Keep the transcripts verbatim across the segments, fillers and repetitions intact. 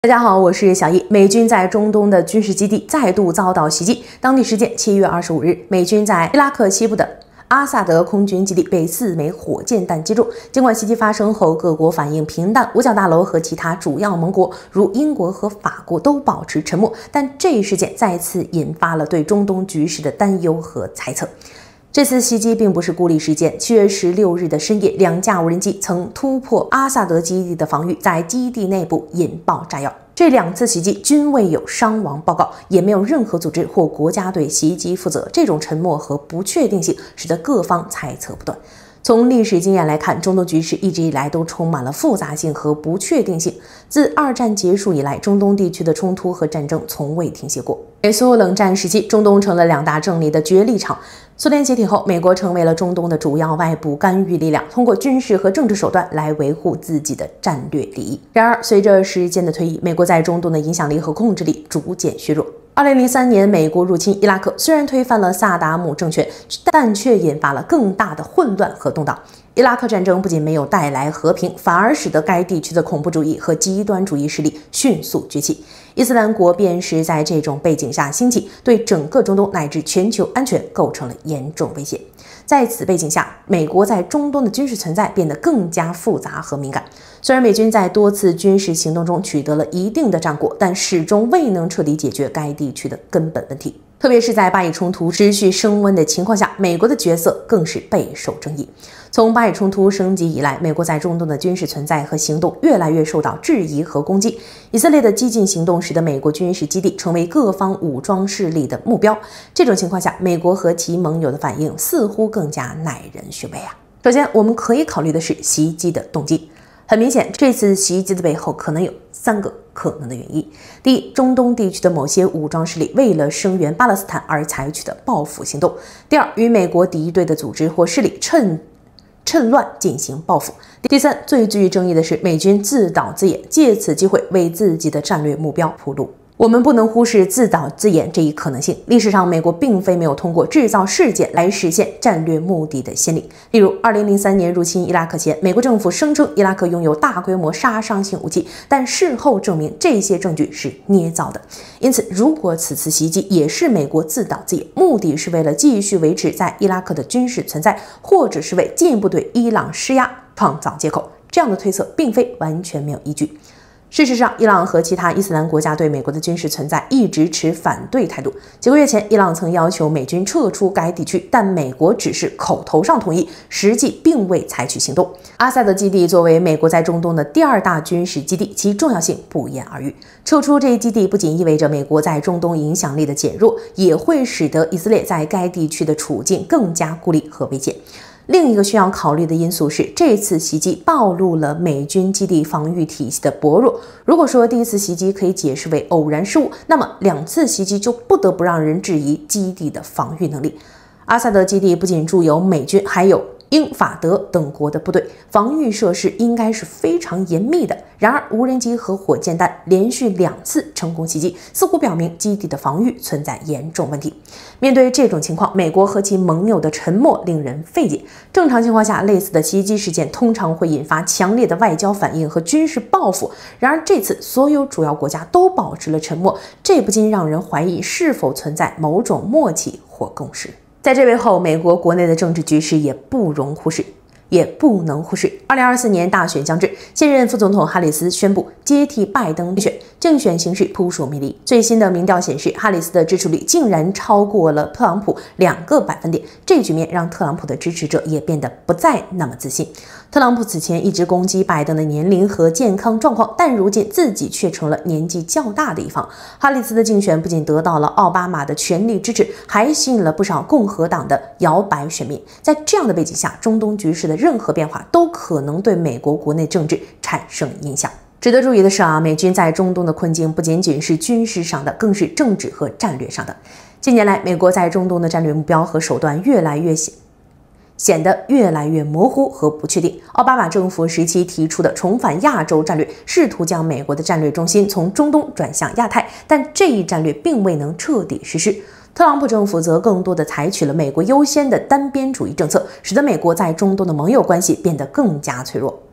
大家好，我是小易。美军在中东的军事基地再度遭到袭击。当地时间七月二十五日，美军在伊拉克西部的阿萨德空军基地被四枚火箭弹击中。尽管袭击发生后，各国反应平淡，五角大楼和其他主要盟国如英国和法国都保持沉默。但这一事件再次引发了对中东局势的担忧和猜测。 这次袭击并不是孤立事件。七月十六日的深夜，两架无人机曾突破阿萨德基地的防御，在基地内部引爆炸药。这两次袭击均未有伤亡报告，也没有任何组织或国家对袭击负责。这种沉默和不确定性使得各方猜测不断。 从历史经验来看，中东局势一直以来都充满了复杂性和不确定性。自二战结束以来，中东地区的冲突和战争从未停歇过。美苏冷战时期，中东成了两大政敌的角力场。苏联解体后，美国成为了中东的主要外部干预力量，通过军事和政治手段来维护自己的战略利益。然而，随着时间的推移，美国在中东的影响力和控制力逐渐削弱。 二零零三年，美国入侵伊拉克，虽然推翻了萨达姆政权，但却引发了更大的混乱和动荡。伊拉克战争不仅没有带来和平，反而使得该地区的恐怖主义和极端主义势力迅速崛起。伊斯兰国便是在这种背景下兴起，对整个中东乃至全球安全构成了严重威胁。在此背景下，美国在中东的军事存在变得更加复杂和敏感。 虽然美军在多次军事行动中取得了一定的战果，但始终未能彻底解决该地区的根本问题。特别是在巴以冲突持续升温的情况下，美国的角色更是备受争议。从巴以冲突升级以来，美国在中东的军事存在和行动越来越受到质疑和攻击。以色列的激进行动使得美国军事基地成为各方武装势力的目标。这种情况下，美国和其盟友的反应似乎更加耐人寻味啊。首先，我们可以考虑的是袭击的动机。 很明显，这次袭击的背后可能有三个可能的原因：第一，中东地区的某些武装势力为了声援巴勒斯坦而采取的报复行动；第二，与美国敌对的组织或势力趁趁乱进行报复；第三，最具争议的是美军自导自演，借此机会为自己的战略目标铺路。 我们不能忽视自导自演这一可能性。历史上，美国并非没有通过制造事件来实现战略目的的先例。例如，二零零三年入侵伊拉克前，美国政府声称伊拉克拥有大规模杀伤性武器，但事后证明这些证据是捏造的。因此，如果此次袭击也是美国自导自演，目的是为了继续维持在伊拉克的军事存在，或者是为进一步对伊朗施压创造借口，这样的推测并非完全没有依据。 事实上，伊朗和其他伊斯兰国家对美国的军事存在一直持反对态度。几个月前，伊朗曾要求美军撤出该地区，但美国只是口头上同意，实际并未采取行动。阿萨德基地作为美国在中东的第二大军事基地，其重要性不言而喻。撤出这一基地不仅意味着美国在中东影响力的减弱，也会使得以色列在该地区的处境更加孤立和危险。 另一个需要考虑的因素是，这次袭击暴露了美军基地防御体系的薄弱。如果说第一次袭击可以解释为偶然失误，那么两次袭击就不得不让人质疑基地的防御能力。阿萨德基地不仅驻有美军，还有 英法德等国的部队，防御设施应该是非常严密的。然而，无人机和火箭弹连续两次成功袭击，似乎表明基地的防御存在严重问题。面对这种情况，美国和其盟友的沉默令人费解。正常情况下，类似的袭击事件通常会引发强烈的外交反应和军事报复。然而，这次所有主要国家都保持了沉默，这不禁让人怀疑是否存在某种默契或共识。 在这背后，美国国内的政治局势也不容忽视，也不能忽视。二零二四年大选将至，现任副总统哈里斯宣布接替拜登竞选，竞选形势扑朔迷离。最新的民调显示，哈里斯的支持率竟然超过了特朗普两个百分点。这局面让特朗普的支持者也变得不再那么自信。特朗普此前一直攻击拜登的年龄和健康状况，但如今自己却成了年纪较大的一方。哈里斯的竞选不仅得到了奥巴马的全力支持，还吸引了不少共和党的摇摆选民。在这样的背景下，中东局势的任何变化都可能对美国国内政治产生影响。值得注意的是啊，美军在中东的困境不仅仅是军事上的，更是政治和战略上的。近年来，美国在中东的战略目标和手段越来越显。 显得越来越模糊和不确定。奥巴马政府时期提出的重返亚洲战略，试图将美国的战略中心从中东转向亚太，但这一战略并未能彻底实施。特朗普政府则更多地采取了美国优先的单边主义政策，使得美国在中东的盟友关系变得更加脆弱。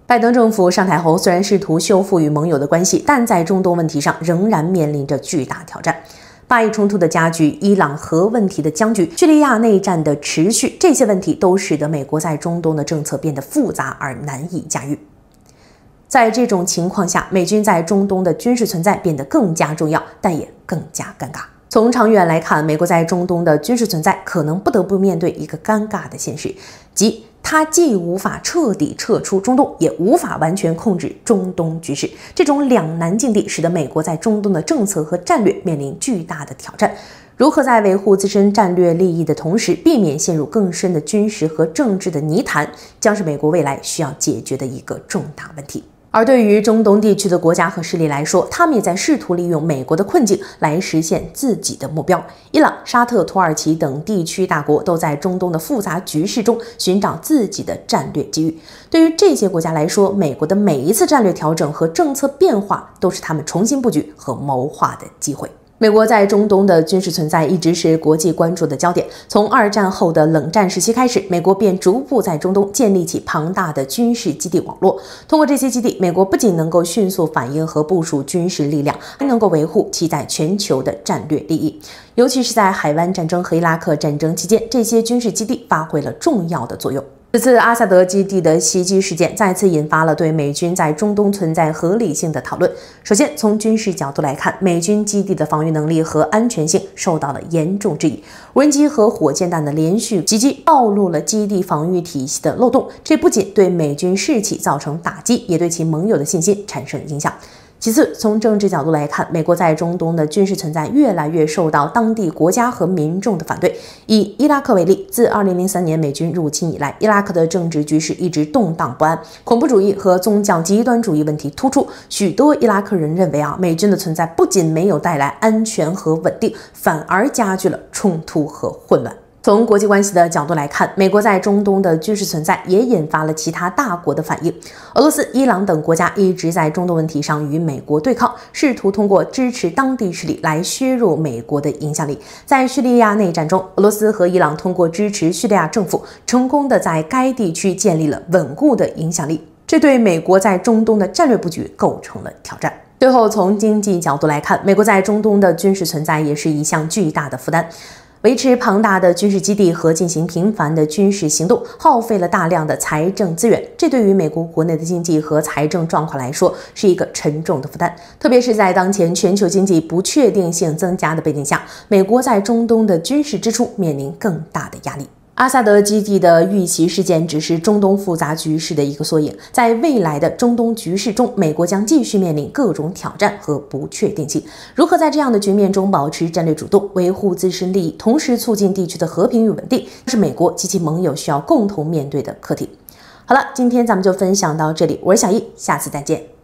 拜登政府上台后，虽然试图修复与盟友的关系，但在中东问题上仍然面临着巨大挑战。巴以冲突的加剧、伊朗核问题的僵局、叙利亚内战的持续，这些问题都使得美国在中东的政策变得复杂而难以驾驭。在这种情况下，美军在中东的军事存在变得更加重要，但也更加尴尬。从长远来看，美国在中东的军事存在可能不得不面对一个尴尬的现实，即它既无法彻底撤出中东，也无法完全控制中东局势。这种两难境地使得美国在中东的政策和战略面临巨大的挑战。如何在维护自身战略利益的同时，避免陷入更深的军事和政治的泥潭，将是美国未来需要解决的一个重大问题。而对于中东地区的国家和势力来说，他们也在试图利用美国的困境来实现自己的目标。伊朗、沙特、土耳其等地区大国都在中东的复杂局势中寻找自己的战略机遇。对于这些国家来说，美国的每一次战略调整和政策变化都是他们重新布局和谋划的机会。美国在中东的军事存在一直是国际关注的焦点。从二战后的冷战时期开始，美国便逐步在中东建立起庞大的军事基地网络。通过这些基地，美国不仅能够迅速反应和部署军事力量，还能够维护其在全球的战略利益。尤其是在海湾战争和伊拉克战争期间，这些军事基地发挥了重要的作用。此次阿萨德基地的袭击事件再次引发了对美军在中东存在合理性的讨论。首先，从军事角度来看，美军基地的防御能力和安全性受到了严重质疑。无人机和火箭弹的连续袭击暴露了基地防御体系的漏洞，这不仅对美军士气造成打击，也对其盟友的信心产生影响。其次，从政治角度来看，美国在中东的军事存在越来越受到当地国家和民众的反对。以伊拉克为例，自二零零三年美军入侵以来，伊拉克的政治局势一直动荡不安，恐怖主义和宗教极端主义问题突出。许多伊拉克人认为啊，美军的存在不仅没有带来安全和稳定，反而加剧了冲突和混乱。从国际关系的角度来看，美国在中东的军事存在也引发了其他大国的反应。俄罗斯、伊朗等国家一直在中东问题上与美国对抗，试图通过支持当地势力来削弱美国的影响力。在叙利亚内战中，俄罗斯和伊朗通过支持叙利亚政府，成功的在该地区建立了稳固的影响力，这对美国在中东的战略布局构成了挑战。最后，从经济角度来看，美国在中东的军事存在也是一项巨大的负担。维持庞大的军事基地和进行频繁的军事行动，耗费了大量的财政资源，这对于美国国内的经济和财政状况来说是一个沉重的负担。特别是在当前全球经济不确定性增加的背景下，美国在中东的军事支出面临更大的压力。阿萨德基地的遇袭事件只是中东复杂局势的一个缩影，在未来的中东局势中，美国将继续面临各种挑战和不确定性。如何在这样的局面中保持战略主动，维护自身利益，同时促进地区的和平与稳定，是美国及其盟友需要共同面对的课题。好了，今天咱们就分享到这里，我是小易，下次再见。